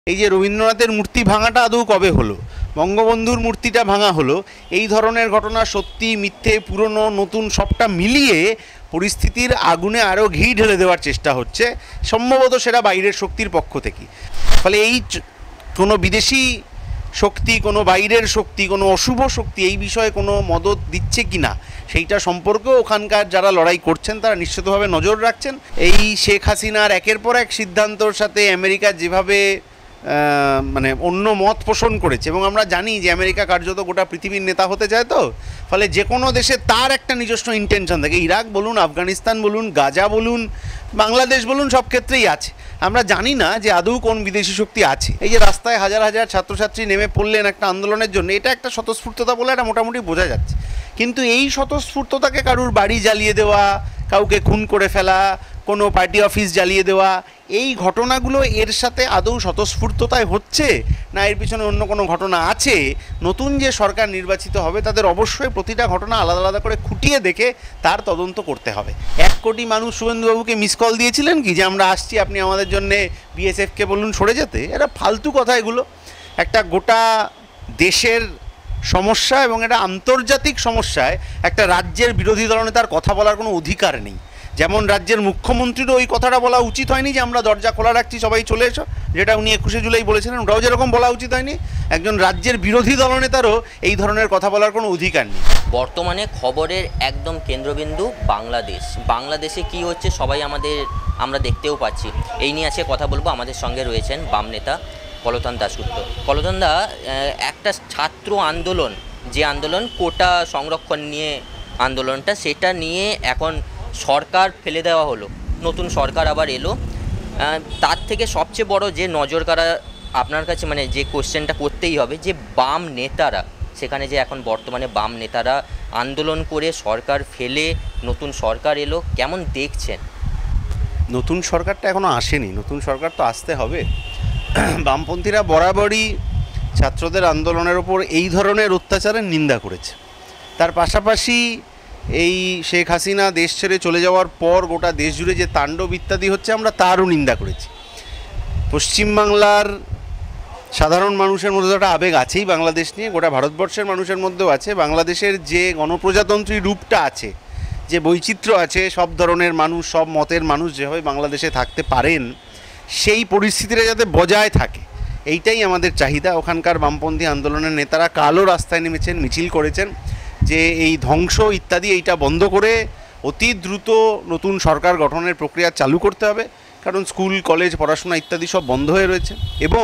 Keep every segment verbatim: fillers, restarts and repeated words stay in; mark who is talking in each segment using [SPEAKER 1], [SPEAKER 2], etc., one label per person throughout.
[SPEAKER 1] এই যে রবীন্দ্রনাথের মূর্তি ভাঙাটা আদৌ কবে হলো, বঙ্গবন্ধুর মূর্তিটা ভাঙা হলো, এই ধরনের ঘটনা সত্যি মিথ্যে পুরনো নতুন সবটা মিলিয়ে পরিস্থিতির আগুনে আরও ঘি ঢেলে দেওয়ার চেষ্টা হচ্ছে, সম্ভবত সেটা বাইরের শক্তির পক্ষ থেকে। ফলে এই কোনো বিদেশি শক্তি, কোনো বাইরের শক্তি, কোনো অশুভ শক্তি এই বিষয়ে কোনো মদত দিচ্ছে কি না সেইটা সম্পর্কেও ওখানকার যারা লড়াই করছেন তারা নিশ্চিতভাবে নজর রাখছেন। এই শেখ হাসিনার একের পর এক সিদ্ধান্তর সাথে আমেরিকা যেভাবে মানে অন্য মত পোষণ করেছে, এবং আমরা জানি যে আমেরিকা কার্যত গোটা পৃথিবীর নেতা হতে চায়, তো ফলে যে কোনো দেশে তার একটা নিজস্ব ইন্টেনশন থাকে। ইরাক বলুন, আফগানিস্তান বলুন, গাজা বলুন, বাংলাদেশ বলুন, সব ক্ষেত্রেই আছে। আমরা জানি না যে আদৌ কোন বিদেশি শক্তি আছে। এই যে রাস্তায় হাজার হাজার ছাত্রছাত্রী নেমে পড়লেন একটা আন্দোলনের জন্য, এটা একটা স্বতঃস্ফূর্ততা বলে এটা মোটামুটি বোঝা যাচ্ছে। কিন্তু এই স্বতঃস্ফূর্ততাকে কারুর বাড়ি জ্বালিয়ে দেওয়া, কাউকে খুন করে ফেলা, কোনো পার্টি অফিস জ্বালিয়ে দেওয়া, এই ঘটনাগুলো এর সাথে আদৌ স্বতঃস্ফূর্ততায় হচ্ছে না এর পিছনে অন্য কোনো ঘটনা আছে? নতুন যে সরকার নির্বাচিত হবে তাদের অবশ্যই প্রতিটা ঘটনা আলাদা আলাদা করে খুঁটিয়ে দেখে তার তদন্ত করতে হবে। এক কোটি মানুষ শুভেন্দুবাবুকে মিস কল দিয়েছিলেন কি যে আমরা আসছি, আপনি আমাদের জন্যে বিএসএফকে বলুন সরে যেতে? এটা ফালতু কথা এগুলো। একটা গোটা দেশের সমস্যা এবং এটা আন্তর্জাতিক সমস্যায় একটা রাজ্যের বিরোধী দলনেতার কথা বলার কোনো অধিকার নেই। যেমন রাজ্যের মুখ্যমন্ত্রীরও ওই কথাটা বলা উচিত হয়নি যে আমরা দরজা খোলা রাখছি, সবাই চলে এসো, যেটা উনি একুশে জুলাই বলেছিলেন, ওটাও যেরকম বলা উচিত হয়নি, একজন রাজ্যের বিরোধী দলনেতারও এই ধরনের কথা বলার কোনো অধিকার নেই।
[SPEAKER 2] বর্তমানে খবরের একদম কেন্দ্রবিন্দু বাংলাদেশ। বাংলাদেশে কি হচ্ছে সবাই আমাদের আমরা দেখতেও পাচ্ছি। এই নিয়ে আজকে কথা বলবো। আমাদের সঙ্গে রয়েছেন বাম নেতা কলতান দাশগুপ্ত। কলতান দা, একটা ছাত্র আন্দোলন, যে আন্দোলন কোটা সংরক্ষণ নিয়ে আন্দোলনটা, সেটা নিয়ে এখন সরকার ফেলে দেওয়া হলো, নতুন সরকার আবার এলো। তার থেকে সবচেয়ে বড় যে নজর কাড়া আপনার কাছে, মানে যে কোশ্চেনটা করতেই হবে, যে বাম নেতারা সেখানে, যে এখন বর্তমানে বাম নেতারা আন্দোলন করে সরকার ফেলে নতুন সরকার এলো, কেমন দেখছেন?
[SPEAKER 1] নতুন সরকারটা এখনও আসেনি, নতুন সরকার তো আসতে হবে। বামপন্থীরা বরাবরই ছাত্রদের আন্দোলনের ওপর এই ধরনের অত্যাচারের নিন্দা করেছে। তার পাশাপাশি এই শেখ হাসিনা দেশ ছেড়ে চলে যাওয়ার পর গোটা দেশ জুড়ে যে তাণ্ডব ইত্যাদি হচ্ছে আমরা তারও নিন্দা করেছি। পশ্চিমবাংলার সাধারণ মানুষের মধ্যে একটা আবেগ আছেই বাংলাদেশ নিয়ে, গোটা ভারতবর্ষের মানুষের মধ্যেও আছে। বাংলাদেশের যে গণপ্রজাতন্ত্রী রূপটা আছে, যে বৈচিত্র্য আছে, সব ধরনের মানুষ, সব মতের মানুষ যেভাবে বাংলাদেশে থাকতে পারেন, সেই পরিস্থিতিটা যাতে বজায় থাকে, এইটাই আমাদের চাহিদা। ওখানকার বামপন্থী আন্দোলনের নেতারা কালও রাস্তায় নেমেছেন, মিছিল করেছেন যে এই ধ্বংস ইত্যাদি এইটা বন্ধ করে অতি দ্রুত নতুন সরকার গঠনের প্রক্রিয়া চালু করতে হবে, কারণ স্কুল কলেজ পড়াশোনা ইত্যাদি সব বন্ধ হয়ে রয়েছে। এবং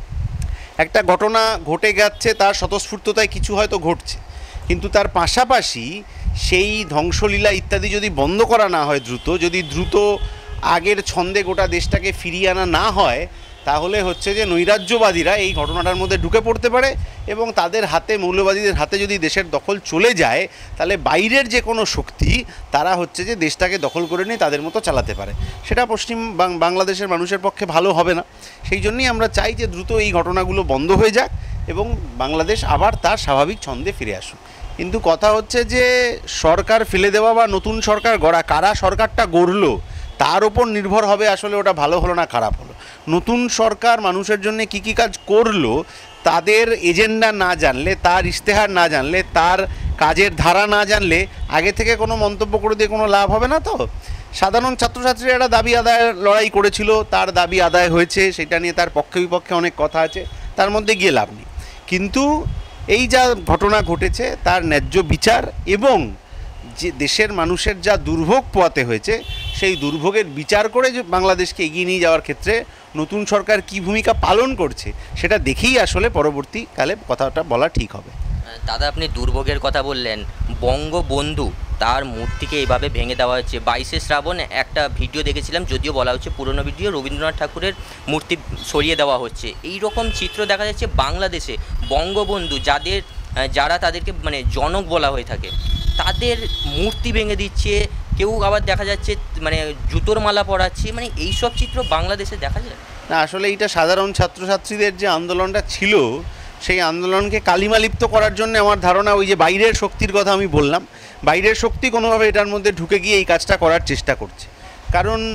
[SPEAKER 1] একটা ঘটনা ঘটে যাচ্ছে, তার স্বতঃস্ফূর্ততায় কিছু হয়তো ঘটছে, কিন্তু তার পাশাপাশি সেই ধ্বংসলীলা ইত্যাদি যদি বন্ধ করা না হয় দ্রুত, যদি দ্রুত আগের ছন্দে গোটা দেশটাকে ফিরিয়ে আনা না হয়, তাহলে হচ্ছে যে নৈরাজ্যবাদীরা এই ঘটনাটার মধ্যে ঢুকে পড়তে পারে, এবং তাদের হাতে, মৌলবাদীদের হাতে যদি দেশের দখল চলে যায়, তাহলে বাইরের যে কোনো শক্তি তারা হচ্ছে যে দেশটাকে দখল করে নিয়ে তাদের মতো চালাতে পারে। সেটা পশ্চিম বাংলাদেশের মানুষের পক্ষে ভালো হবে না। সেই জন্যই আমরা চাই যে দ্রুত এই ঘটনাগুলো বন্ধ হয়ে যাক এবং বাংলাদেশ আবার তার স্বাভাবিক ছন্দে ফিরে আসুক। কিন্তু কথা হচ্ছে যে সরকার ফেলে দেওয়া বা নতুন সরকার গড়া, কারা সরকারটা গড়লো তার ওপর নির্ভর হবে আসলে ওটা ভালো হলো না খারাপ হলো। নতুন সরকার মানুষের জন্য কী কী কাজ করলো তাদের এজেন্ডা না জানলে, তার ইশতেহার না জানলে, তার কাজের ধারা না জানলে আগে থেকে কোনো মন্তব্য করে দিয়ে কোনো লাভ হবে না। তো সাধারণ ছাত্রছাত্রীরা একটা দাবি আদায়ের লড়াই করেছিল, তার দাবি আদায় হয়েছে, সেটা নিয়ে তার পক্ষে বিপক্ষে অনেক কথা আছে, তার মধ্যে গিয়ে লাভ নেই। কিন্তু এই যা ঘটনা ঘটেছে তার ন্যায্য বিচার এবং যে দেশের মানুষের যা দুর্ভোগ পোয়াতে হয়েছে সেই দুর্ভোগের বিচার করে যে বাংলাদেশকে এগিয়ে নিয়ে যাওয়ার ক্ষেত্রে নতুন সরকার কী ভূমিকা পালন করছে সেটা দেখেই আসলে পরবর্তীকালে কথাটা বলা ঠিক হবে।
[SPEAKER 2] দাদা, আপনি দুর্ভোগের কথা বললেন, বঙ্গবন্ধু তার মূর্তিকে এইভাবে ভেঙে দেওয়া হচ্ছে। বাইশে শ্রাবণ একটা ভিডিও দেখেছিলাম, যদিও বলা হচ্ছে পুরনো ভিডিও, রবীন্দ্রনাথ ঠাকুরের মূর্তি সরিয়ে দেওয়া হচ্ছে। এই রকম চিত্র দেখা যাচ্ছে বাংলাদেশে। বঙ্গবন্ধু যাদের, যারা তাদেরকে মানে জনক বলা হয়ে থাকে, তাদের মূর্তি ভেঙে দিচ্ছে, কেউ আবার দেখা যাচ্ছে মানে জুতোর মালা পরাচ্ছে, মানে এইসব চিত্র বাংলাদেশে দেখা যায়
[SPEAKER 1] না। আসলে এইটা সাধারণ ছাত্রছাত্রীদের যে আন্দোলনটা ছিল, সেই আন্দোলনকে কালিমালিপ্ত করার জন্য আমার ধারণা ওই যে বাইরের শক্তির কথা আমি বললাম, বাইরের শক্তি কোনোভাবে এটার মধ্যে ঢুকে গিয়ে এই কাজটা করার চেষ্টা করছে। কারণ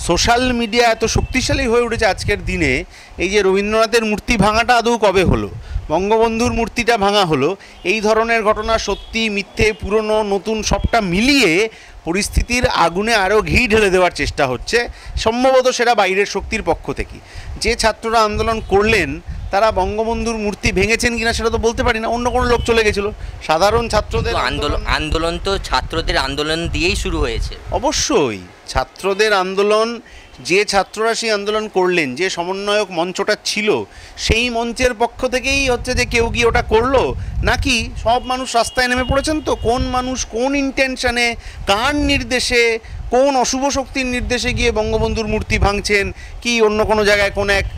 [SPEAKER 1] সোশ্যাল মিডিয়া এত শক্তিশালী হয়ে উঠেছে আজকের দিনে, এই যে রবীন্দ্রনাথের মূর্তি ভাঙাটা আদৌ কবে হলো, বঙ্গবন্ধুর মূর্তিটা ভাঙা হলো, এই ধরনের ঘটনা সত্যি মিথ্যে পুরনো নতুন সবটা মিলিয়ে পরিস্থিতির আগুনে আরও ঘি ঢেলে দেওয়ার চেষ্টা হচ্ছে, সম্ভবত সেটা বাইরের শক্তির পক্ষ থেকে। যে ছাত্ররা আন্দোলন করলেন তারা বঙ্গবন্ধুর মূর্তি ভেঙেছেন কিনা সেটা তো বলতে পারি না, অন্য কোনো লোক চলে গেছিলো। সাধারণ ছাত্রদের
[SPEAKER 2] আন্দোলন আন্দোলন তো ছাত্রদের আন্দোলন দিয়েই শুরু হয়েছে।
[SPEAKER 1] অবশ্যই ছাত্রদের আন্দোলন, যে ছাত্ররা সেই আন্দোলন করলেন, যে সমন্বয়ক মঞ্চটা ছিল সেই মঞ্চের পক্ষ থেকেই হচ্ছে যে কেউ গিয়ে ওটা করলো, নাকি সব মানুষ রাস্তায় নেমে পড়েছেন? তো কোন মানুষ কোন ইন্টেনশনে কার নির্দেশে কোন অশুভ শক্তির নির্দেশে গিয়ে বঙ্গবন্ধুর মূর্তি ভাঙছেন, কি অন্য কোনো জায়গায় কোন এক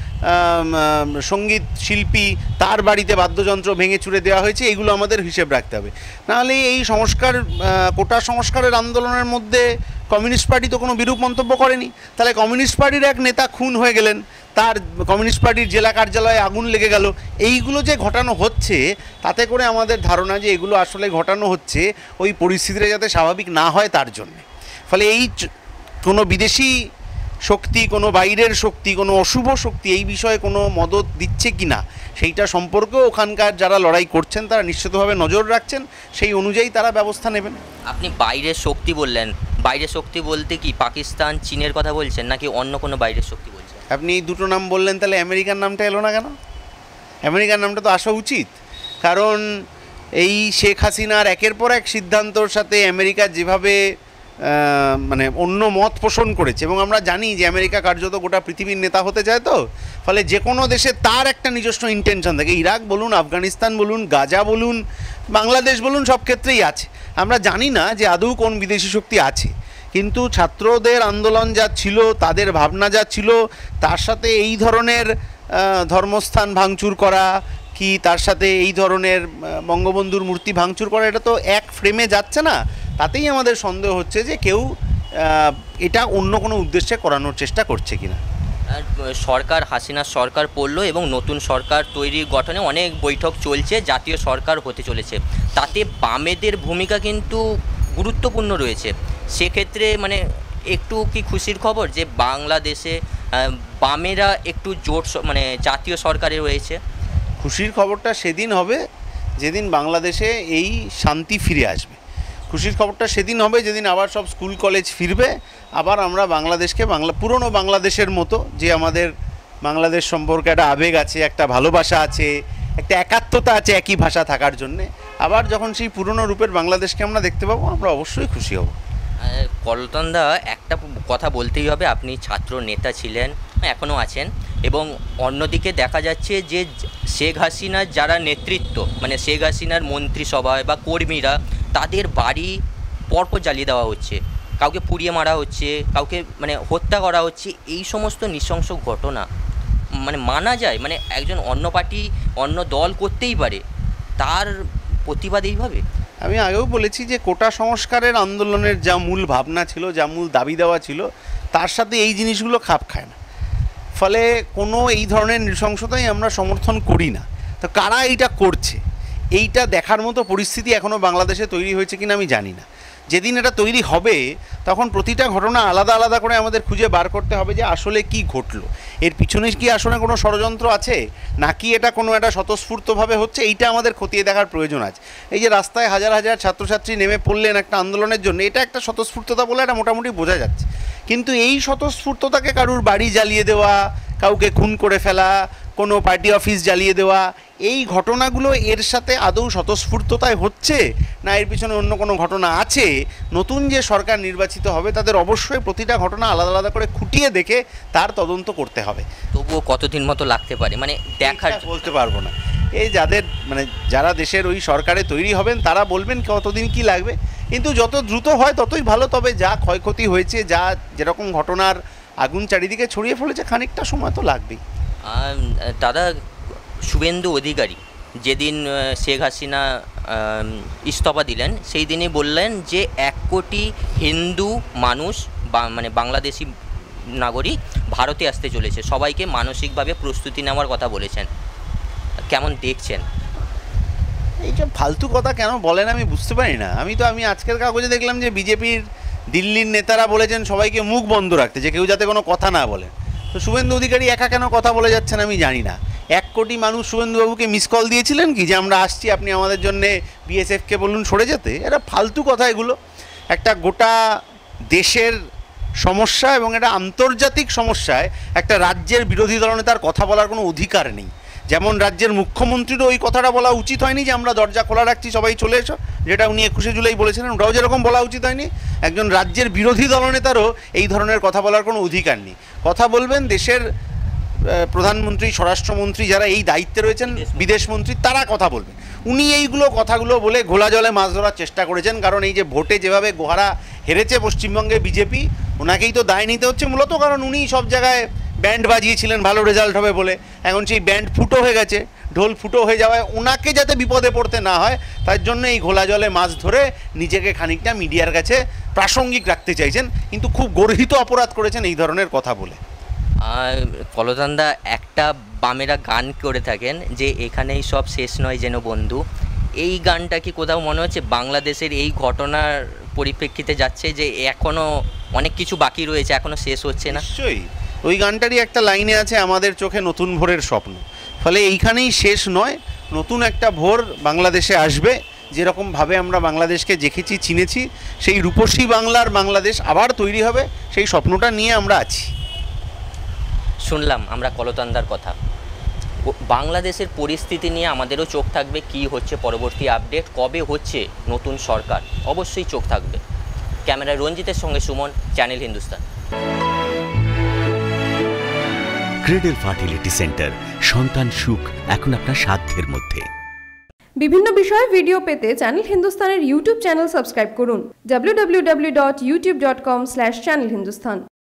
[SPEAKER 1] সঙ্গীত শিল্পী তার বাড়িতে বাদ্যযন্ত্র ভেঙে চুরে দেওয়া হয়েছে, এইগুলো আমাদের হিসেব রাখতে হবে। নাহলে এই সংস্কার কোটা সংস্কারের আন্দোলনের মধ্যে কমিউনিস্ট পার্টি তো কোনো বিরূপ মন্তব্য করেনি, তাহলে কমিউনিস্ট পার্টির এক নেতা খুন হয়ে গেলেন, তার কমিউনিস্ট পার্টির জেলা কার্যালয়ে আগুন লেগে গেল, এইগুলো যে ঘটানো হচ্ছে তাতে করে আমাদের ধারণা যে এগুলো আসলে ঘটানো হচ্ছে ওই পরিস্থিতিটা যাতে স্বাভাবিক না হয় তার জন্যে। ফলে এই কোনো বিদেশি শক্তি, কোনো বাইরের শক্তি, কোনো অশুভ শক্তি এই বিষয়ে কোনো মদত দিচ্ছে কি না সেইটা সম্পর্কেও ওখানকার যারা লড়াই করছেন তারা নিশ্চিতভাবে নজর রাখছেন, সেই অনুযায়ী তারা ব্যবস্থা নেবেন।
[SPEAKER 2] আপনি বাইরের শক্তি বললেন, বাইরের শক্তি বলতে কি পাকিস্তান চীনের কথা বলছেন নাকি অন্য কোনো বাইরের শক্তি বলছেন?
[SPEAKER 1] আপনি এই দুটো নাম বললেন, তাহলে আমেরিকার নামটা এলো না কেন? আমেরিকার নামটা তো আসা উচিত, কারণ এই শেখ হাসিনার একের পর এক সিদ্ধান্তর সাথে আমেরিকা যেভাবে মানে অন্য মত পোষণ করেছে, এবং আমরা জানি যে আমেরিকা কার্যত গোটা পৃথিবীর নেতা হতে চায়, তো ফলে যে কোনো দেশে তার একটা নিজস্ব ইন্টেনশন থাকে। ইরাক বলুন, আফগানিস্তান বলুন, গাজা বলুন, বাংলাদেশ বলুন, সব ক্ষেত্রেই আছে। আমরা জানি না যে আদৌ কোন বিদেশি শক্তি আছে, কিন্তু ছাত্রদের আন্দোলন যা ছিল, তাদের ভাবনা যা ছিল, তার সাথে এই ধরনের ধর্মস্থান ভাঙচুর করা কি তার সাথে এই ধরনের বঙ্গবন্ধুর মূর্তি ভাঙচুর করা, এটা তো এক ফ্রেমে যাচ্ছে না। তাতেই আমাদের সন্দেহ হচ্ছে যে কেউ এটা অন্য কোনো উদ্দেশ্যে করানোর চেষ্টা করছে কিনা।
[SPEAKER 2] সরকার, হাসিনার সরকার পড়লো এবং নতুন সরকার তৈরির গঠনে অনেক বৈঠক চলছে, জাতীয় সরকার হতে চলেছে, তাতে বামেদের ভূমিকা কিন্তু গুরুত্বপূর্ণ রয়েছে। সেক্ষেত্রে মানে একটু কি খুশির খবর যে বাংলাদেশে বামেরা একটু জোট মানে জাতীয় সরকারে রয়েছে?
[SPEAKER 1] খুশির খবরটা সেদিন হবে যেদিন বাংলাদেশে এই শান্তি ফিরে আসবে। খুশির খবরটা সেদিন হবে যেদিন আবার সব স্কুল কলেজ ফিরবে, আবার আমরা বাংলাদেশকে বাংলা পুরনো বাংলাদেশের মতো, যে আমাদের বাংলাদেশ সম্পর্কে একটা আবেগ আছে, একটা ভালোবাসা আছে, একটা একাত্মতা আছে একই ভাষা থাকার জন্যে, আবার যখন সেই পুরনো রূপের বাংলাদেশকে আমরা দেখতে পাবো আমরা অবশ্যই খুশি হব।
[SPEAKER 2] কলতনদা, একটা কথা বলতেই হবে, আপনি ছাত্র নেতা ছিলেন, এখনও আছেন, এবং অন্যদিকে দেখা যাচ্ছে যে শেখ হাসিনার যারা নেতৃত্ব, মানে শেখ হাসিনার মন্ত্রিসভায় বা কর্মীরা, তাদের বাড়ি পরপর জ্বালিয়ে দেওয়া হচ্ছে, কাউকে পুড়িয়ে মারা হচ্ছে, কাউকে মানে হত্যা করা হচ্ছে। এই সমস্ত নৃশংস ঘটনা মানে মানা যায়? মানে একজন অন্য পার্টি অন্য দল করতেই পারে, তার প্রতিবাদ এইভাবে?
[SPEAKER 1] আমি আগেও বলেছি যে কোটা সংস্কারের আন্দোলনের যা মূল ভাবনা ছিল, যা মূল দাবি দেওয়া ছিল, তার সাথে এই জিনিসগুলো খাপ খায় না। ফলে কোনো এই ধরনের নৃশংসতাই আমরা সমর্থন করি না। তো কারা এইটা করছে এইটা দেখার মতো পরিস্থিতি এখনও বাংলাদেশে তৈরি হয়েছে কিনা আমি জানি না। যেদিন এটা তৈরি হবে তখন প্রতিটা ঘটনা আলাদা আলাদা করে আমাদের খুঁজে বার করতে হবে যে আসলে কি ঘটলো, এর পিছনে কি আসলে কোনো ষড়যন্ত্র আছে, নাকি এটা কোনো একটা স্বতঃস্ফূর্তভাবে হচ্ছে, এইটা আমাদের খতিয়ে দেখার প্রয়োজন আছে। এই যে রাস্তায় হাজার হাজার ছাত্রছাত্রী নেমে পড়লেন একটা আন্দোলনের জন্য, এটা একটা স্বতঃস্ফূর্ততা বলে এটা মোটামুটি বোঝা যাচ্ছে, কিন্তু এই স্বতঃস্ফূর্ততাকে কারুর বাড়ি জ্বালিয়ে দেওয়া, কাউকে খুন করে ফেলা, কোনো পার্টি অফিস জ্বালিয়ে দেওয়া, এই ঘটনাগুলো এর সাথে আদৌ স্বতঃস্ফূর্ততায় হচ্ছে না এর পিছনে অন্য কোনো ঘটনা আছে? নতুন যে সরকার নির্বাচিত হবে তাদের অবশ্যই প্রতিটা ঘটনা আলাদা আলাদা করে খুঁটিয়ে দেখে তার তদন্ত করতে হবে।
[SPEAKER 2] তবুও কতদিন মতো লাগতে পারে মানে দেখার?
[SPEAKER 1] বলতে পারবো না। এই যাদের মানে যারা দেশের ওই সরকারে তৈরি হবেন তারা বলবেন কতদিন কি লাগবে, কিন্তু যত দ্রুত হয় ততই ভালো। তবে যা ক্ষয়ক্ষতি হয়েছে, যা যেরকম ঘটনার আগুন চারিদিকে ছড়িয়ে ফেলেছে, খানিকটা সময় তো লাগবেই।
[SPEAKER 2] দাদা, শুভেন্দু অধিকারী যেদিন শেখ হাসিনা ইস্তফা দিলেন সেই দিনই বললেন যে এক কোটি হিন্দু মানুষ বা মানে বাংলাদেশি নাগরিক ভারতে আসতে চলেছে, সবাইকে মানসিকভাবে প্রস্তুতি নেওয়ার কথা বলেছেন। কেমন দেখছেন?
[SPEAKER 1] এইসব ফালতু কথা কেন বলেন আমি বুঝতে পারি না। আমি তো আমি আজকের কাগজে দেখলাম যে বিজেপির দিল্লির নেতারা বলেছেন সবাইকে মুখ বন্ধ রাখতে, যে কেউ যাতে কোনো কথা না বলে। তো শুভেন্দু অধিকারী একা কেন কথা বলে যাচ্ছেন আমি জানি না। এক কোটি মানুষ শুভেন্দুবাবুকে মিস কল দিয়েছিলেন কি যে আমরা আসছি, আপনি আমাদের জন্যে বিএসএফকে বলুন সরে যেতে? এটা ফালতু কথা এগুলো। একটা গোটা দেশের সমস্যা এবং এটা আন্তর্জাতিক সমস্যায় একটা রাজ্যের বিরোধী দলনেতার কথা বলার কোনো অধিকার নেই। যেমন রাজ্যের মুখ্যমন্ত্রীরও ওই কথাটা বলা উচিত হয়নি যে আমরা দরজা খোলা রাখছি সবাই চলে এসো, যেটা উনি একুশে জুলাই বলেছিলেন, ওটাও যেরকম বলা উচিত হয়নি, একজন রাজ্যের বিরোধী দলনেতারও এই ধরনের কথা বলার কোনো অধিকার নেই। কথা বলবেন দেশের প্রধানমন্ত্রী, স্বরাষ্ট্রমন্ত্রী, যারা এই দায়িত্বে রয়েছেন, বিদেশমন্ত্রী, তারা কথা বলবেন। উনি এইগুলো কথাগুলো বলে ঘোলা জলে মাছ ধরার চেষ্টা করেছেন। কারণ এই যে ভোটে যেভাবে গোহারা হেরেছে পশ্চিমবঙ্গে বিজেপি, ওনাকেই তো দায় নিতে হচ্ছে মূলত। কারণ উনি সব জায়গায় ব্যান্ড বাজিয়েছিলেন ভালো রেজাল্ট হবে বলে, এখন সেই ব্যান্ড ফুটো হয়ে গেছে, ঢোল ফুটো হয়ে যাওয়ায় ওনাকে যাতে বিপদে পড়তে না হয় তার জন্য এই ঘোলা জলে মাছ ধরে নিজেকে খানিকটা মিডিয়ার কাছে প্রাসঙ্গিক রাখতে চাইছেন, কিন্তু খুব গর্হিত অপরাধ করেছেন এই ধরনের কথা বলে।
[SPEAKER 2] আর কলতানদা, একটা বামেরা গান করে থাকেন যে এখানেই সব শেষ নয় যেন বন্ধু, এই গানটা কি কোথাও মনে হচ্ছে বাংলাদেশের এই ঘটনার পরিপ্রেক্ষিতে যাচ্ছে যে এখনও অনেক কিছু বাকি রয়েছে, এখনও শেষ হচ্ছে না?
[SPEAKER 1] নিশ্চয়ই। ওই গানটারই একটা লাইনে আছে, আমাদের চোখে নতুন ভোরের স্বপ্ন। ফলে এইখানেই শেষ নয়, নতুন একটা ভোর বাংলাদেশে আসবে। যেরকমভাবে আমরা বাংলাদেশকে দেখেছি, চিনেছি, সেই রূপসী বাংলার বাংলাদেশ আবার তৈরি হবে, সেই স্বপ্নটা নিয়ে আমরা আছি।
[SPEAKER 2] শুনলাম আমরা কলতানদার কথা। বাংলাদেশের পরিস্থিতি নিয়ে আমাদেরও চোখ থাকবে, কি হচ্ছে পরবর্তী আপডেট, কবে হচ্ছে নতুন সরকার, অবশ্যই চোখ থাকবে। ক্যামেরায় রঞ্জিতের সঙ্গে Suman, channel Hindustan.
[SPEAKER 3] Cradle fertility centre, সন্তান সুখ এখন আপনার সাধ্যের মধ্যে।
[SPEAKER 4] বিভিন্ন বিষয়ে ভিডিও পেতে চ্যানেল হিন্দুস্তানের ইউটিউব চ্যানেল সাবস্ক্রাইব করুন W W W dot YouTube dot com slash channel Hindustan.